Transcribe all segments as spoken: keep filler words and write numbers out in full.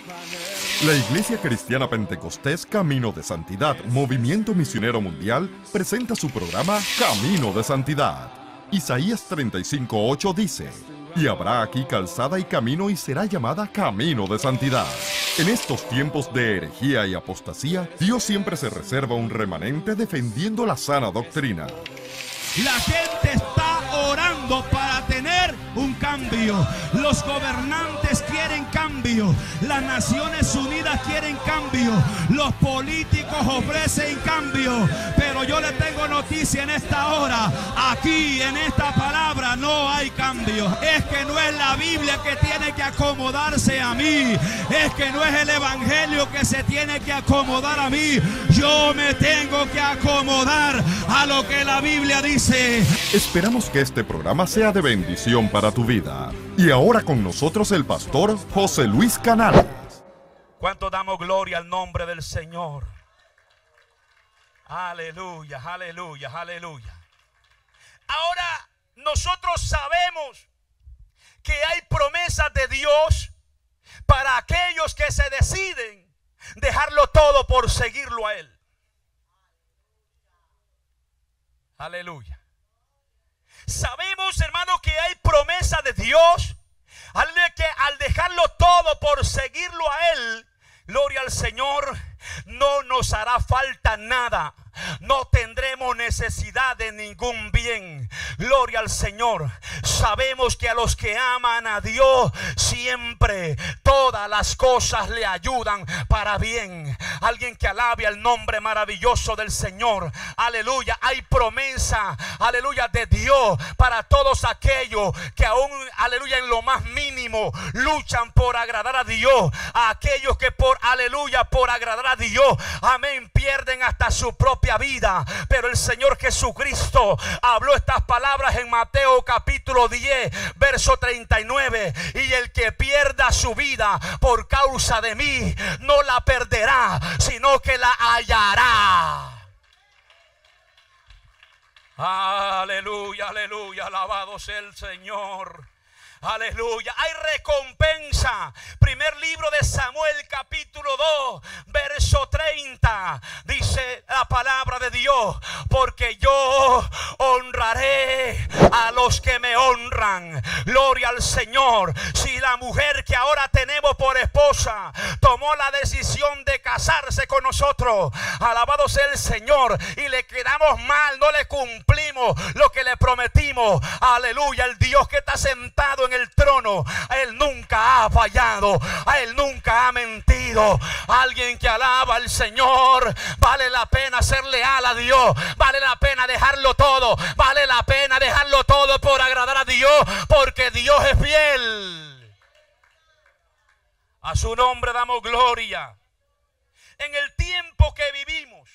La Iglesia Cristiana Pentecostés Camino de Santidad, Movimiento Misionero Mundial, presenta su programa Camino de Santidad. Isaías treinta y cinco, ocho dice: y habrá aquí calzada y camino, y será llamada Camino de Santidad. En estos tiempos de herejía y apostasía, Dios siempre se reserva un remanente defendiendo la sana doctrina. La gente está orando para tener un cambio. Los gobernantes quieren cambio. Las Naciones Unidas quieren cambio. Los políticos ofrecen cambio. Pero yo le tengo noticia en esta hora. Aquí en esta palabra no hay cambio. Es que no es la Biblia que tiene que acomodarse a mí. Es que no es el Evangelio que se tiene que acomodar a mí. Yo me tengo que acomodar a lo que la Biblia dice. Esperamos que este programa sea de bendición para tu vida. Y ahora con nosotros el pastor José Luis Canales. ¿Cuánto damos gloria al nombre del Señor? Aleluya, aleluya, aleluya. Ahora nosotros sabemos que hay promesas de Dios para aquellos que se deciden dejarlo todo por seguirlo a Él. Aleluya. Sabemos, hermano, que hay promesa de Dios al, de que, al dejarlo todo por seguirlo a Él. Gloria al Señor, no nos hará falta nada. No tendremos necesidad de ningún bien. Gloria al Señor. Sabemos que a los que aman a Dios siempre todas las cosas le ayudan para bien. Alguien que alabe al nombre maravilloso del Señor. Aleluya. Hay promesa, aleluya, de Dios para todos aquellos que aún, aleluya, en lo más mínimo luchan por agradar a Dios. A aquellos que por, aleluya, por agradar a Dios, amén, pierden hasta su propia vida. Pero el Señor Jesucristo habló estas palabras en Mateo capítulo diez, verso treinta y nueve: y el que pierda su vida por causa de mí no la perderá, sino que la hallará. Aleluya, aleluya, alabado sea el Señor. Aleluya, hay recompensa. Primer libro de Samuel capítulo dos, verso treinta. Dice la palabra de Dios: porque yo honraré a los que me honran. Gloria al Señor. Si la mujer que ahora tenemos por esposa tomó la decisión de casarse con nosotros, alabado sea el Señor, y le quedamos mal, no le cumplimos lo que le prometimos, aleluya, el Dios que está sentado en el trono, a Él nunca ha fallado, a Él nunca ha mentido. Alguien que alaba al Señor, vale la pena ser leal a Dios, vale la pena dejarlo todo, vale la pena dejarlo todo por agradar a Dios, porque Dios es fiel. A su nombre damos gloria. En el tiempo que vivimos,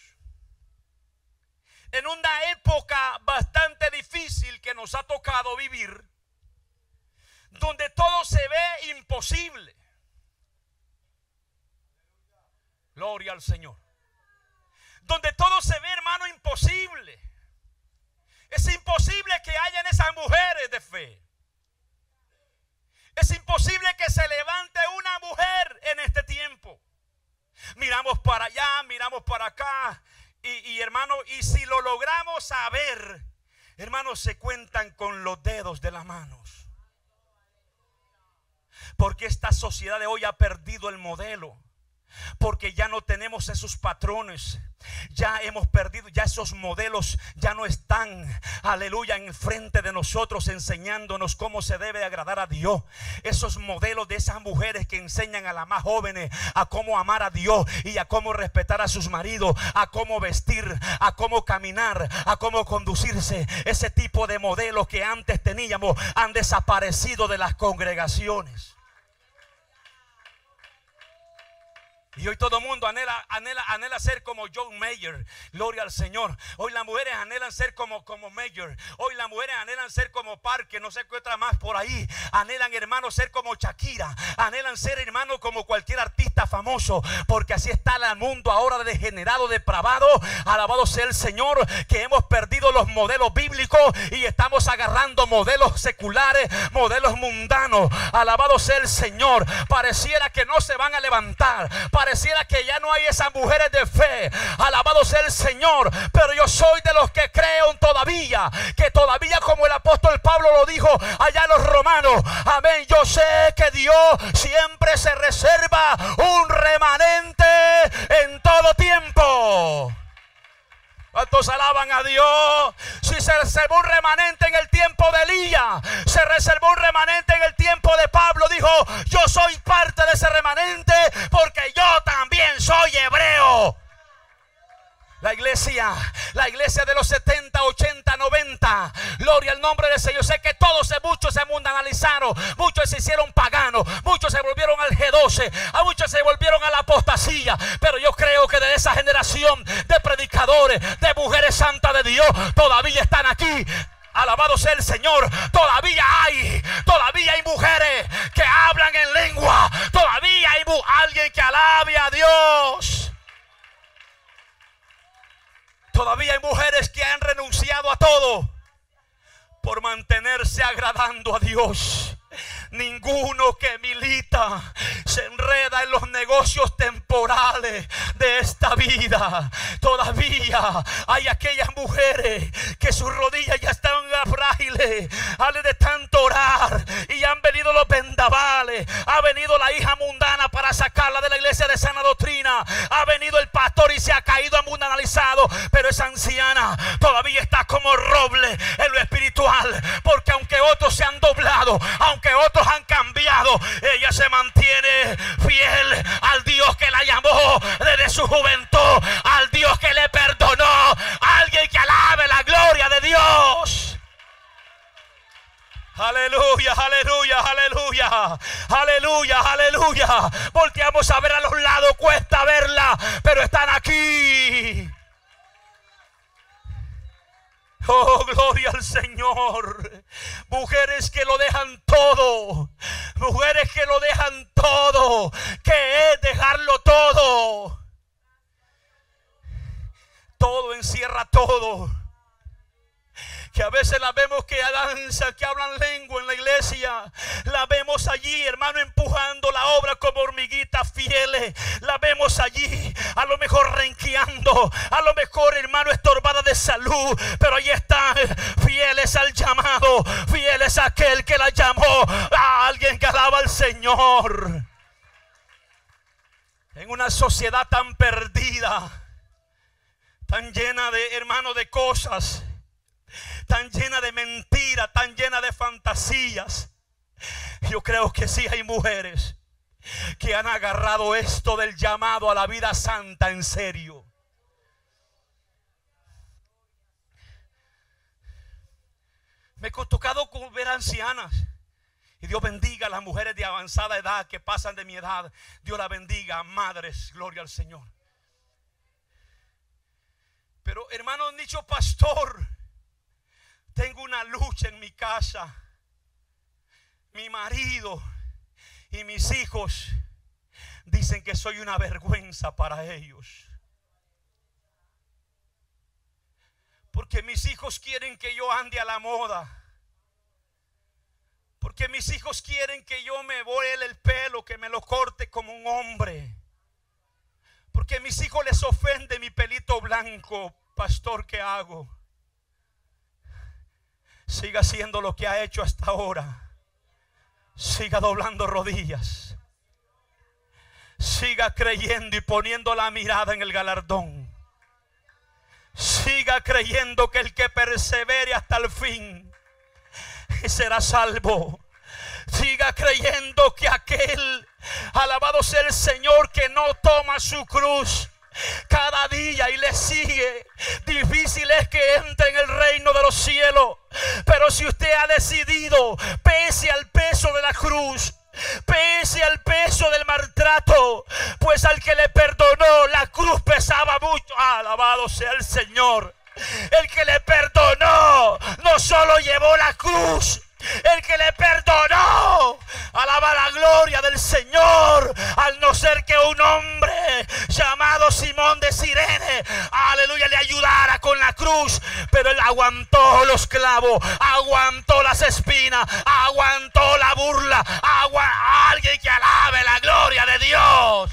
en una época bastante difícil que nos ha tocado vivir, donde todo se ve imposible. Gloria al Señor. Donde todo se ve, hermano, imposible. Es imposible que hayan esas mujeres de fe. Es imposible que se levante una mujer en este tiempo. Miramos para allá, miramos para acá. Y, y hermano, y si lo logramos saber, hermanos, se cuentan con los dedos de las manos. Porque esta sociedad de hoy ha perdido el modelo. Porque ya no tenemos esos patrones. Ya hemos perdido, ya esos modelos ya no están, aleluya, enfrente de nosotros enseñándonos cómo se debe agradar a Dios. Esos modelos de esas mujeres que enseñan a las más jóvenes a cómo amar a Dios y a cómo respetar a sus maridos, a cómo vestir, a cómo caminar, a cómo conducirse. Ese tipo de modelos que antes teníamos han desaparecido de las congregaciones. Y hoy todo el mundo anhela, anhela, anhela ser como John Mayer. Gloria al Señor. Hoy las mujeres anhelan ser como, como Mayer. Hoy las mujeres anhelan ser como Parker. No sé qué otra más por ahí. anhelan, hermanos, ser como Shakira, anhelan ser, hermanos, como cualquier artista famoso, porque así está el mundo ahora degenerado, depravado. Alabado sea el Señor, que hemos perdido los modelos bíblicos y estamos agarrando modelos seculares, modelos mundanos. Alabado sea el Señor. Pareciera que no se van a levantar, pareciera que ya no hay esas mujeres de fe. Alabado sea el Señor, pero yo soy de los que creo todavía, que todavía, como el apóstol Pablo lo dijo allá a los romanos, amén, yo sé que Dios siempre se reserva un remanente en todo tiempo. ¿Cuántos alaban a Dios? Si se reservó un remanente en el tiempo de Elías, se reservó un remanente en el tiempo de Pablo. Dijo, yo soy parte de ese remanente porque yo también soy hebreo. La iglesia, la iglesia de los setenta, ochenta, noventa, gloria al nombre del Señor. Sé que todos, muchos se mundanalizaron, muchos se hicieron paganos, muchos se volvieron al G doce, a muchos se volvieron a la apostasía. Pero yo creo que de esa generación de predicadores, de mujeres santas de Dios, todavía están aquí. Alabado sea el Señor. Todavía hay, todavía hay mujeres que hablan en lengua. Todavía hay alguien que alabe a Dios. Todavía hay mujeres que han renunciado a todo por mantenerse agradando a Dios. Ninguno que milita se enreda en los negocios temporales de esta vida. Todavía hay aquellas mujeres que sus rodillas ya están frágiles, de tanto orar, y han venido los vendavales, ha venido la hija mundana para sacarla de la iglesia de sana doctrina, ha venido el pastor y se ha caído amundanalizado, pero esa anciana todavía está como roble en lo espiritual, porque aunque otros se han doblado, aunque otros han cambiado, ella se mantiene fiel al Dios que la llamó desde su juventud, al Dios que le perdonó. Alguien que alabe la gloria de Dios. Aleluya, aleluya, aleluya, aleluya, aleluya. Volteamos a ver a los lados, cuesta verla, pero están aquí. Oh, gloria al Señor. Mujeres que lo dejan todo. Mujeres que lo dejan todo. ¿Qué es dejarlo todo? Todo encierra todo. Que a veces las vemos que danzan, que hablan lengua en la iglesia. La vemos allí, hermano, empujando la obra como hormiguitas fieles. La vemos allí, a lo mejor renqueando, a lo mejor, hermano, estorbada de salud. Pero ahí están, fieles al llamado, fieles a aquel que la llamó, a alguien que alaba al Señor. En una sociedad tan perdida, tan llena de, hermano, de cosas, tan llena de mentiras, tan llena de fantasías, yo creo que sí hay mujeres que han agarrado esto del llamado a la vida santa en serio. Me ha tocado ver ancianas, y Dios bendiga a las mujeres de avanzada edad que pasan de mi edad. Dios la bendiga, madres, gloria al Señor. Pero hermano, han dicho, pastor, tengo una lucha en mi casa. Mi marido y mis hijos dicen que soy una vergüenza para ellos. Porque mis hijos quieren que yo ande a la moda. Porque mis hijos quieren que yo me vuele el pelo, que me lo corte como un hombre. Porque a mis hijos les ofende mi pelito blanco. Pastor, ¿qué hago? Siga haciendo lo que ha hecho hasta ahora. Siga doblando rodillas. Siga creyendo y poniendo la mirada en el galardón. Siga creyendo que el que persevere hasta el fin será salvo. Siga creyendo que aquel, alabado sea el Señor, que no toma su cruz cada día y le sigue, difícil es que entre en el reino de los cielos. Pero si usted ha decidido, pese al peso de la cruz, pese al peso del maltrato, pues al que le perdonó la cruz pesaba mucho. Alabado sea el Señor. El que le perdonó no solo llevó la cruz, el que le perdonó. Alaba la gloria del Señor. Al no ser que un hombre llamado Simón de Cirene, aleluya, le ayudara con la cruz, pero él aguantó los clavos, aguantó las espinas, aguantó la burla. Agua, alguien que alabe la gloria de Dios.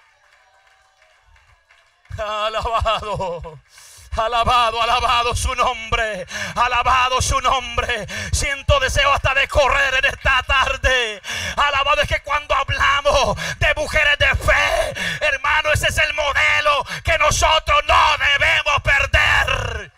Alabado, alabado, alabado su nombre, alabado su nombre. Siento deseo hasta de correr en esta tarde. Alabado. Es que cuando hablamos de mujeres de fe, hermano, ese es el modelo que nosotros no debemos perder.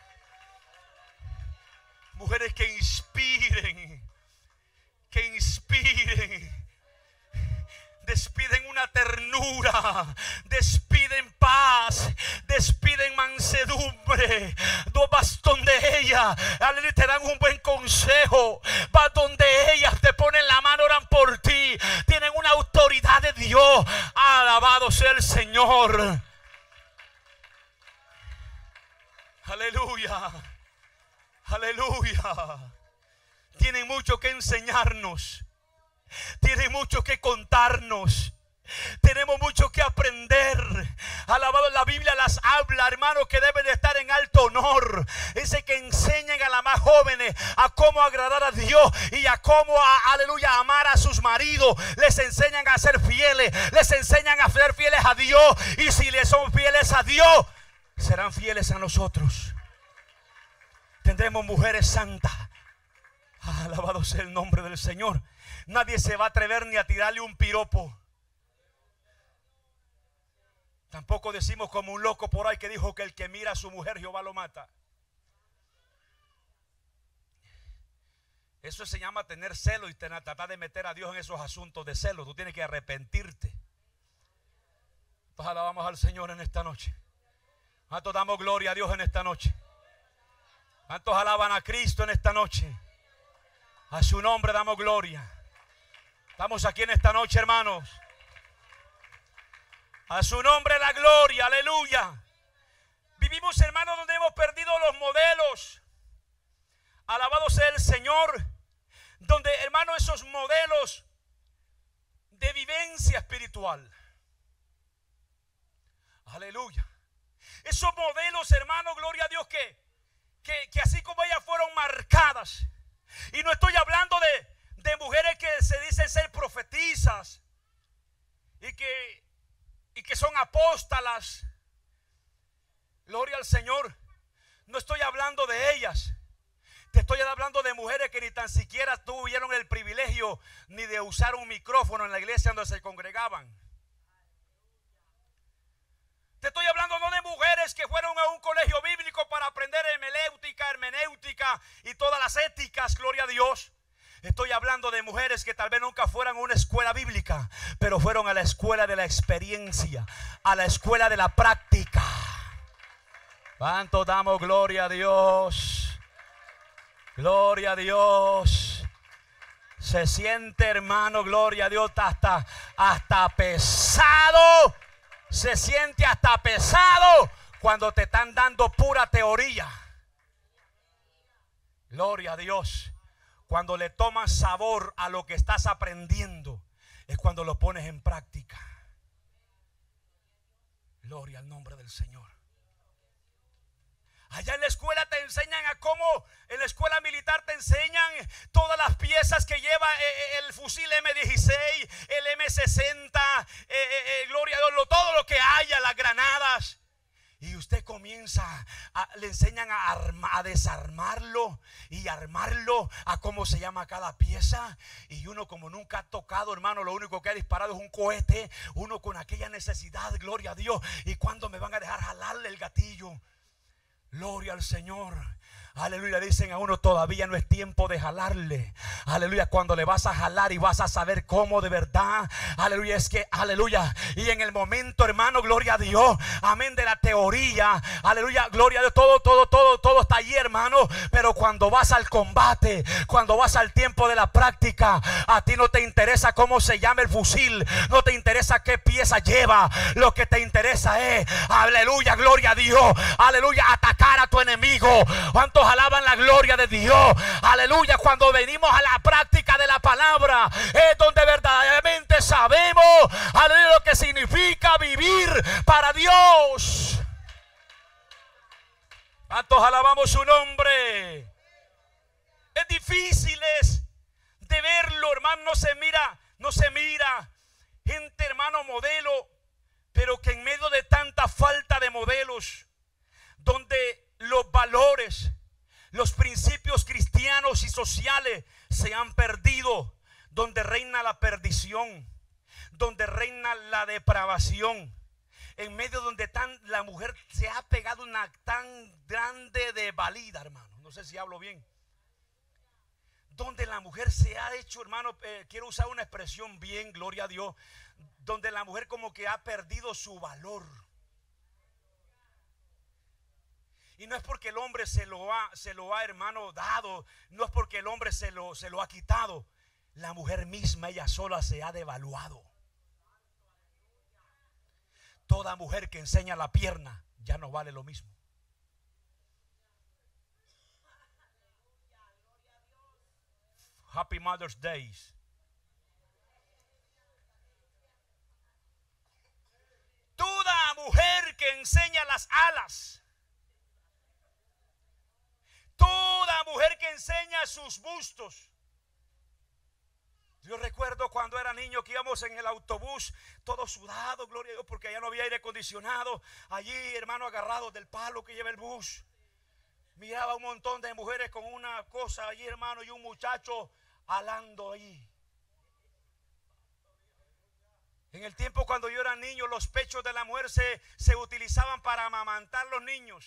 Mujeres que inspiren, que inspiren. Despiden una ternura, despiden paz, despiden mansedumbre. Vas donde ellas, te dan un buen consejo. Vas donde ellas, te ponen la mano, oran por ti. Tienen una autoridad de Dios. Alabado sea el Señor. Aleluya, aleluya. Tienen mucho que enseñarnos. Tiene mucho que contarnos. Tenemos mucho que aprender. Alabado, la Biblia las habla, hermanos, que deben de estar en alto honor. Dice que enseñen a las más jóvenes a cómo agradar a Dios y a cómo, a, aleluya, amar a sus maridos. Les enseñan a ser fieles, les enseñan a ser fieles a Dios. Y si les son fieles a Dios, serán fieles a nosotros. Tendremos mujeres santas. Alabado sea el nombre del Señor. Nadie se va a atrever ni a tirarle un piropo. Tampoco decimos como un loco por ahí que dijo que el que mira a su mujer, Jehová lo mata. Eso se llama tener celo y tener, tratar de meter a Dios en esos asuntos de celo. Tú tienes que arrepentirte. Pues alabamos al Señor en esta noche. ¿Cuántos damos gloria a Dios en esta noche? ¿Cuántos alaban a Cristo en esta noche? A su nombre damos gloria. Estamos aquí en esta noche, hermanos. A su nombre la gloria, aleluya. Vivimos, hermanos, donde hemos perdido los modelos. Alabado sea el Señor. Donde, hermanos, esos modelos de vivencia espiritual. Aleluya. Esos modelos, hermanos, gloria a Dios, que, que, que así como ellas fueron marcadas. Y no estoy hablando de, de mujeres que se dicen ser profetizas y que, y que son apóstolas. Gloria al Señor. No estoy hablando de ellas. Te estoy hablando de mujeres que ni tan siquiera tuvieron el privilegio ni de usar un micrófono en la iglesia donde se congregaban. Te estoy hablando no de mujeres que fueron a un colegio bíblico para aprender hermenéutica, hermenéutica y todas las éticas, gloria a Dios. Estoy hablando de mujeres que tal vez nunca fueran a una escuela bíblica, pero fueron a la escuela de la experiencia, a la escuela de la práctica. ¿Cuánto damos gloria a Dios? Gloria a Dios. Se siente, hermano, gloria a Dios, hasta, hasta pesado. Se siente hasta pesado cuando te están dando pura teoría. Gloria a Dios. Cuando le tomas sabor a lo que estás aprendiendo, es cuando lo pones en práctica. Gloria al nombre del Señor. Allá en la escuela te enseñan a cómo, en la escuela militar te enseñan todas las piezas que lleva el fusil eme dieciséis, el eme sesenta, eh, eh, gloria a Dios, todo lo que haya, las granadas. Y usted comienza, a, le enseñan a, arma, a desarmarlo y armarlo, a cómo se llama cada pieza. Y uno, como nunca ha tocado, hermano, lo único que ha disparado es un cohete. Uno con aquella necesidad, gloria a Dios. ¿Y cuándo me van a dejar jalarle el gatillo? Gloria al Señor. Aleluya, dicen a uno, todavía no es tiempo de jalarle. Aleluya, cuando le vas a jalar y vas a saber cómo de verdad. Aleluya, es que, aleluya. Y en el momento, hermano, gloria a Dios. Amén, de la teoría. Aleluya, gloria a Dios. Todo, todo, todo, todo está allí, hermano. Pero cuando vas al combate, cuando vas al tiempo de la práctica, a ti no te interesa cómo se llama el fusil. No te interesa qué pieza lleva. Lo que te interesa es, aleluya, gloria a Dios. Aleluya, atacar a tu enemigo. ¿Cuántos alaban la gloria de Dios? Aleluya. Cuando venimos a la práctica de la palabra es donde verdaderamente sabemos, aleluya, lo que significa vivir para Dios. ¿Cuántos alabamos su nombre? Es difícil es de verlo, hermano. No se mira, no se mira gente, hermano, modelo, pero que en medio de tanta falta de modelos, donde los valores, los principios cristianos y sociales se han perdido, donde reina la perdición, donde reina la depravación, en medio donde tan, la mujer se ha pegado una tan grande devalida, hermano. No sé si hablo bien. Donde la mujer se ha hecho, hermano, eh, quiero usar una expresión bien, gloria a Dios, donde la mujer como que ha perdido su valor. Y no es porque el hombre se lo ha, se lo ha, hermano, dado, no es porque el hombre se lo, se lo ha quitado. La mujer misma, ella sola se ha devaluado. Toda mujer que enseña la pierna ya no vale lo mismo. Happy Mother's Day. Toda mujer que enseña las alas, toda mujer que enseña sus bustos. Yo recuerdo cuando era niño que íbamos en el autobús, todo sudado, gloria a Dios, porque allá no había aire acondicionado. Allí, hermano, agarrados del palo que lleva el bus. Miraba un montón de mujeres con una cosa allí, hermano, y un muchacho alando ahí. En el tiempo cuando yo era niño, los pechos de la mujer se, se utilizaban para amamantar los niños.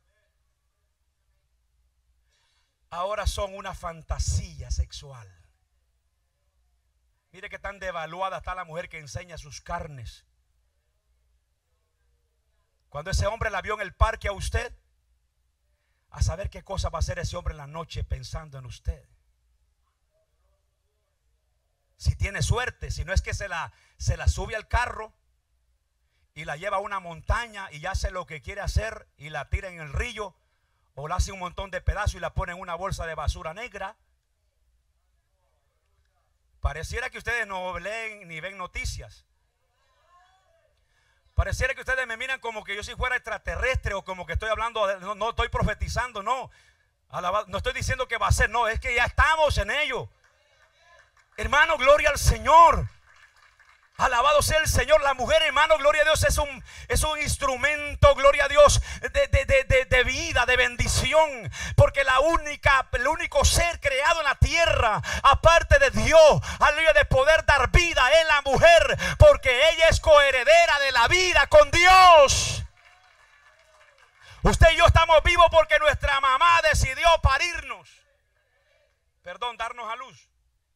Ahora son una fantasía sexual. Mire que tan devaluada está la mujer que enseña sus carnes. Cuando ese hombre la vio en el parque a usted, a saber qué cosa va a hacer ese hombre en la noche pensando en usted. Si tiene suerte, si no es que se la, se la sube al carro y la lleva a una montaña y hace lo que quiere hacer y la tira en el río, o la hace un montón de pedazos y la pone en una bolsa de basura negra. Pareciera que ustedes no leen ni ven noticias. Pareciera que ustedes me miran como que yo si fuera extraterrestre, o como que estoy hablando, de, no, no estoy profetizando, no. Alabado, no estoy diciendo que va a ser, no, es que ya estamos en ello. Hermano, gloria al Señor. Alabado sea el Señor. La mujer, hermano, gloria a Dios, es un, es un instrumento, gloria a Dios, de, de, de, de, de vida, de bendición. Porque la única, el único ser creado en la tierra, aparte de Dios, aleluya, de poder dar vida, es la mujer. Porque ella es coheredera de la vida con Dios. Usted y yo estamos vivos porque nuestra mamá decidió parirnos. Perdón, darnos a luz.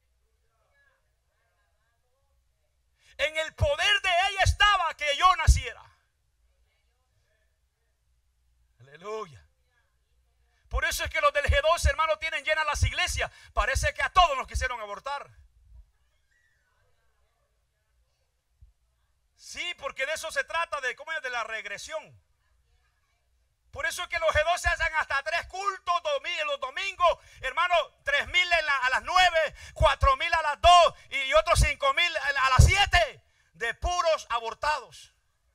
En el poder de ella estaba que yo naciera. Aleluya. Por eso es que los del G doce, hermano, tienen llenas las iglesias. Parece que a todos nos quisieron abortar. Sí, porque de eso se trata, de cómo es, de la regresión. Por eso es que los G doce hacen hasta tres cultos los domingos, hermano, tres mil a las nueve, cuatro mil a las dos y otros cinco mil a las siete de puros abortados.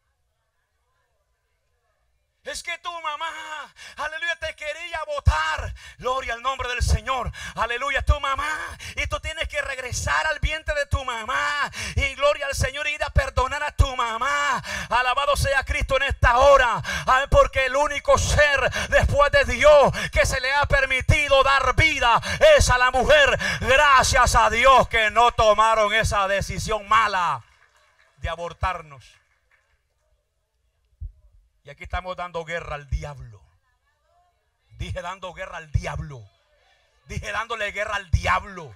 Es que tu mamá, aleluya, te quería votar. Gloria al nombre del Señor. Aleluya, tu mamá. Y tú tienes que regresar al vientre de tu mamá. Y gloria al Señor, ir a perdonar a tu mamá. Alabado sea Cristo en esta hora. Porque el único ser después de Dios que se le ha permitido dar vida es a la mujer. Gracias a Dios que no tomaron esa decisión mala de abortarnos. Y aquí estamos dando guerra al diablo. Dije dando guerra al diablo. Dije dándole guerra al diablo.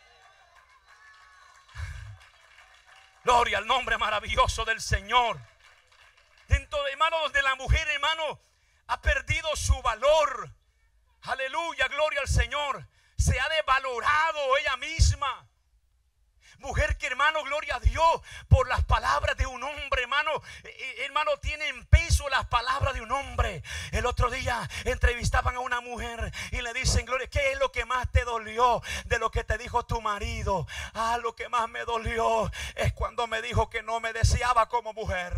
Gloria al nombre maravilloso del Señor. Dentro de, hermano, donde la mujer, hermano, ha perdido su valor. Aleluya, gloria al Señor. Se ha devalorado ella misma. Mujer que, hermano, gloria a Dios, por las palabras de un hombre, hermano, eh, hermano, tienen peso las las palabras de un hombre. El otro día entrevistaban a una mujer y le dicen: Gloria, ¿qué es lo que más te dolió de lo que te dijo tu marido? Ah, lo que más me dolió es cuando me dijo que no me deseaba como mujer.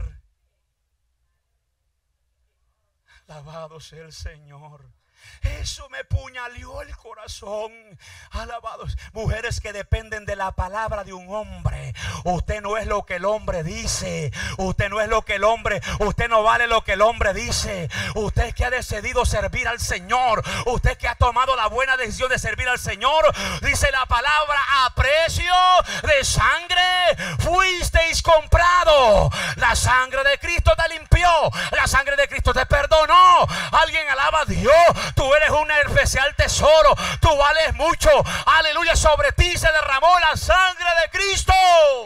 Alabado sea el Señor. Eso me puñaleó el corazón. Alabados. Mujeres que dependen de la palabra de un hombre. Usted no es lo que el hombre dice. Usted no es lo que el hombre. Usted no vale lo que el hombre dice. Usted que ha decidido servir al Señor. Usted que ha tomado la buena decisión de servir al Señor. Dice la palabra: a precio de sangre fuisteis comprado. La sangre de Cristo te limpió. La sangre de Cristo te perdonó. Alguien alaba a Dios. Tú eres un especial tesoro. Tú vales mucho. Aleluya. Sobre ti se derramó la sangre de Cristo.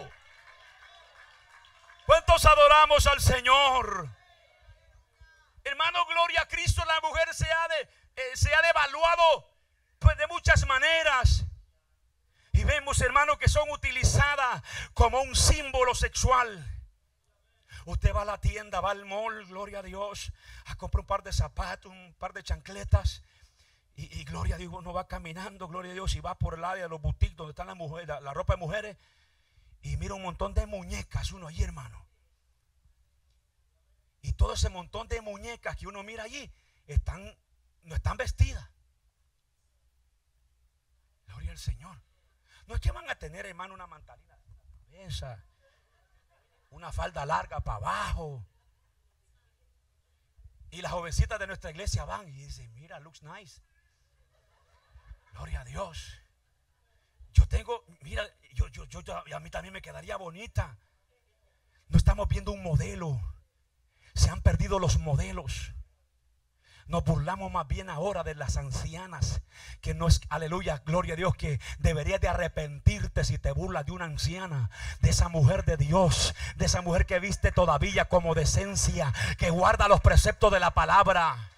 ¿Cuántos adoramos al Señor? Hermano, gloria a Cristo. La mujer se ha, de, eh, se ha devaluado pues de muchas maneras. Y vemos, hermano, que son utilizadas como un símbolo sexual. Usted va a la tienda, va al mall, gloria a Dios, a comprar un par de zapatos, un par de chancletas. Y, y gloria a Dios, uno va caminando, gloria a Dios, y va por el área de los boutiques donde están las mujeres, la, la ropa de mujeres. Y mira un montón de muñecas uno allí, hermano. Y todo ese montón de muñecas que uno mira allí, están, no están vestidas. Gloria al Señor. No es que van a tener, hermano, una mantalina en la cabeza, una falda larga para abajo. Y las jovencitas de nuestra iglesia van y dicen: mira, looks nice. Gloria a Dios. Yo tengo, mira, yo, yo, yo, yo, a mí también me quedaría bonita. No estamos viendo un modelo. Se han perdido los modelos. Nos burlamos más bien ahora de las ancianas, que no es, aleluya, gloria a Dios, que deberías de arrepentirte si te burlas de una anciana, de esa mujer de Dios, de esa mujer que viste todavía como decencia, que guarda los preceptos de la palabra.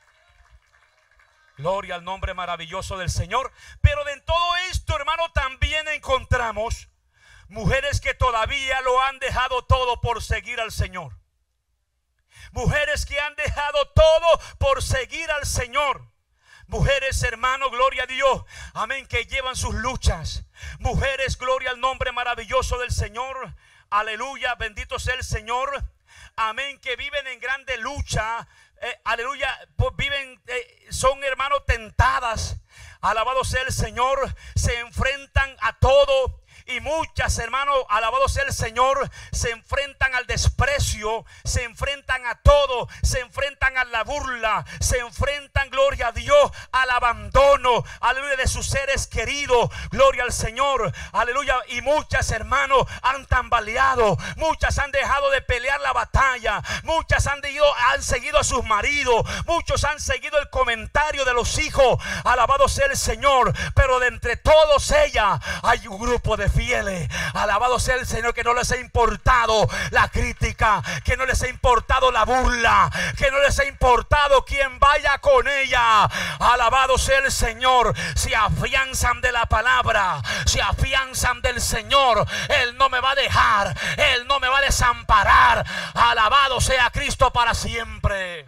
Gloria al nombre maravilloso del Señor. Pero de todo esto, hermano, también encontramos mujeres que todavía lo han dejado todo por seguir al Señor. Mujeres que han dejado todo por seguir al Señor. Mujeres, hermano, gloria a Dios, amén, que llevan sus luchas. Mujeres, gloria al nombre maravilloso del Señor. Aleluya, bendito sea el Señor. Amén, que viven en grande lucha. Eh, aleluya, pues viven, eh, son, hermanos, tentadas. Alabado sea el Señor. Se enfrentan a todo. Y muchas, hermanos, alabado sea el Señor, se enfrentan al desprecio, se enfrentan a todo, se enfrentan a la burla, se enfrentan, gloria a Dios, al abandono, aleluya, de sus seres queridos, gloria al Señor, aleluya. Y muchas, hermanos, han tambaleado, muchas han dejado de pelear la batalla, muchas han, ido, han seguido a sus maridos, muchos han seguido el comentario de los hijos, alabado sea el Señor. Pero de entre todos ellas hay un grupo de fieles, alabado sea el Señor, que no les ha importado la crítica, que no les ha importado la burla, que no les ha importado quien vaya con ella. Alabado sea el Señor. Se afianzan de la palabra, se afianzan del Señor. Él no me va a dejar, Él no me va a desamparar. Alabado sea Cristo para siempre.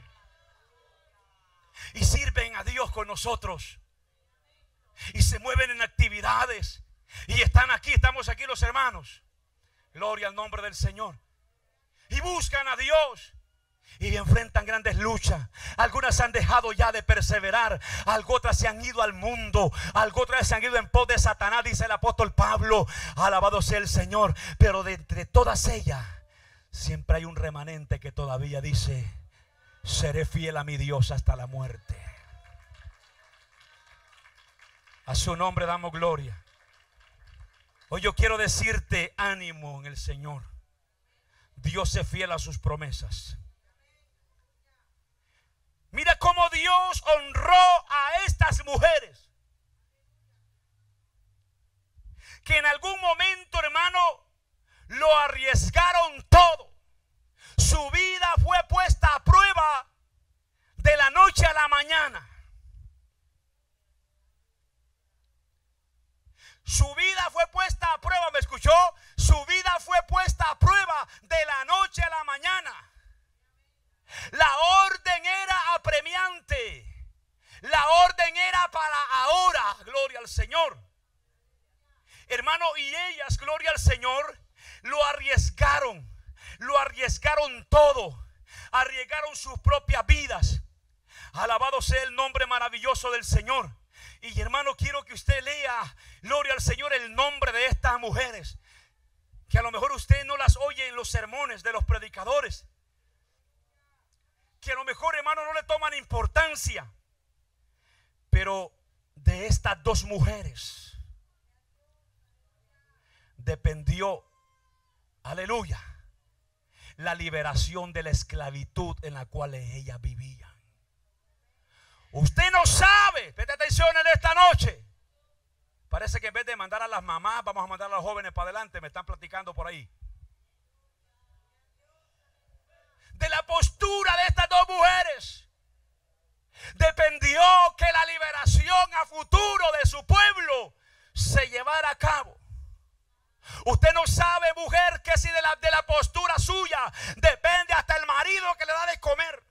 Y sirven a Dios con nosotros, y se mueven en actividades. Y están aquí, estamos aquí los hermanos. Gloria al nombre del Señor. Y buscan a Dios. Y enfrentan grandes luchas. Algunas han dejado ya de perseverar. Algo otras se han ido al mundo. Algo otras se han ido en pos de Satanás, dice el apóstol Pablo. Alabado sea el Señor. Pero de entre todas ellas, siempre hay un remanente que todavía dice: seré fiel a mi Dios hasta la muerte. A su nombre damos gloria. Hoy yo quiero decirte: ánimo en el Señor. Dios es fiel a sus promesas. Mira cómo Dios honró a estas mujeres, que en algún momento, hermano, lo arriesgaron todo. Su vida fue puesta a prueba de la noche a la mañana. Su vida fue puesta a prueba, ¿me escuchó? Su vida fue puesta a prueba de la noche a la mañana. La hermano, y ellas, gloria al Señor, lo arriesgaron, lo arriesgaron todo, arriesgaron sus propias vidas. Alabado sea el nombre maravilloso del Señor. Y hermano, quiero que usted lea, gloria al Señor, el nombre de estas mujeres, que a lo mejor usted no las oye en los sermones de los predicadores, que a lo mejor, hermano, no le toman importancia. Pero de estas dos mujeres dependió, aleluya, la liberación de la esclavitud en la cual ellas vivían. Usted no sabe, preste atención en esta noche. Parece que en vez de mandar a las mamás, vamos a mandar a los jóvenes para adelante. Me están platicando por ahí. De la postura de estas dos mujeres dependió que la liberación a futuro de su pueblo se llevara a cabo. Usted no sabe, mujer, que si de la, de la postura suya depende hasta el marido que le da de comer.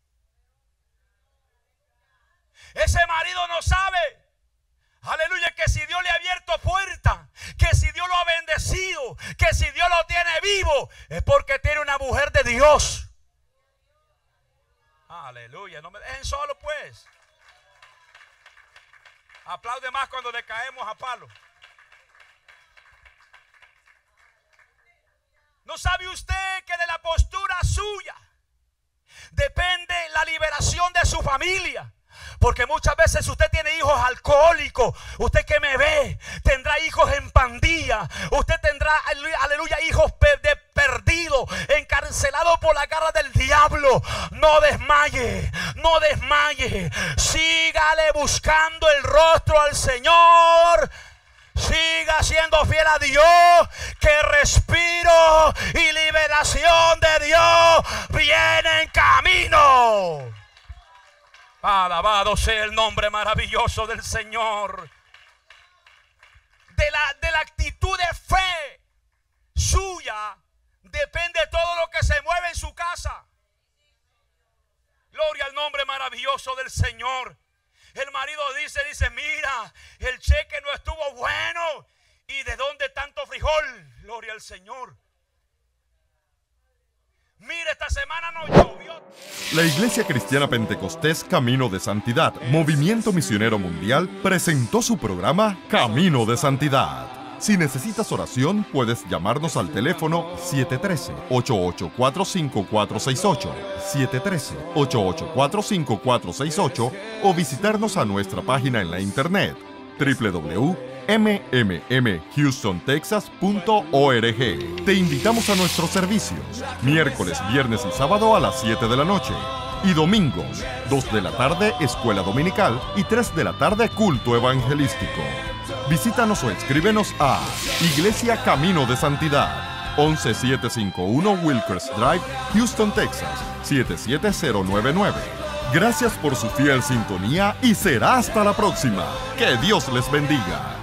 Ese marido no sabe, aleluya, que si Dios le ha abierto puerta, que si Dios lo ha bendecido, que si Dios lo tiene vivo, es porque tiene una mujer de Dios. Aleluya, no me dejen solo pues. Aplaude más cuando le caemos a palo. ¿No sabe usted que de la postura suya depende la liberación de su familia? Porque muchas veces usted tiene hijos alcohólicos. Usted que me ve tendrá hijos en pandilla. Usted tendrá, aleluya, hijos de perdidos, encarcelados por la garra del diablo. No desmaye, no desmaye. Sígale buscando el rostro al Señor. Siga siendo fiel a Dios, que respiro y liberación de Dios viene en camino. Alabado sea el nombre maravilloso del Señor. De la, de la actitud de fe suya depende todo lo que se mueve en su casa. Gloria al nombre maravilloso del Señor. El marido dice, dice, mira, el cheque no estuvo bueno. ¿Y de dónde tanto frijol? Gloria al Señor. Mira, esta semana no llovió. La Iglesia Cristiana Pentecostés Camino de Santidad, Movimiento Misionero Mundial, presentó su programa Camino de Santidad. Si necesitas oración, puedes llamarnos al teléfono siete uno tres, ocho ocho cuatro, cinco cuatro seis ocho, siete uno tres, ocho ocho cuatro, cinco cuatro seis ocho o visitarnos a nuestra página en la internet w w w punto m m m houston texas punto org. Te invitamos a nuestros servicios miércoles, viernes y sábado a las siete de la noche y domingos dos de la tarde escuela dominical y tres de la tarde culto evangelístico. Visítanos o escríbenos a Iglesia Camino de Santidad, once mil setecientos cincuenta y uno Wilkers Drive, Houston, Texas, siete siete cero nueve nueve. Gracias por su fiel sintonía y será hasta la próxima. Que Dios les bendiga.